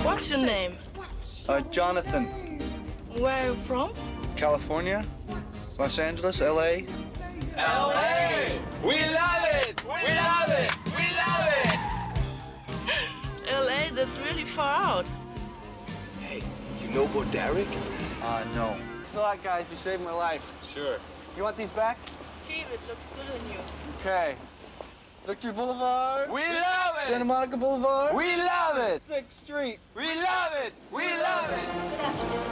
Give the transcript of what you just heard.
What's your name? Jonathan. Where are you from? California, Los Angeles, LA. LA! We love it! We love it! We love it! LA, that's really far out. Hey, you know Bo Derek? No. Thanks a lot, guys. You saved my life. Sure. You want these back? Keep it, looks good on you. Okay. Victory Boulevard. We love it! Santa Monica Boulevard. We love it! 6th Street. We love it! We love it!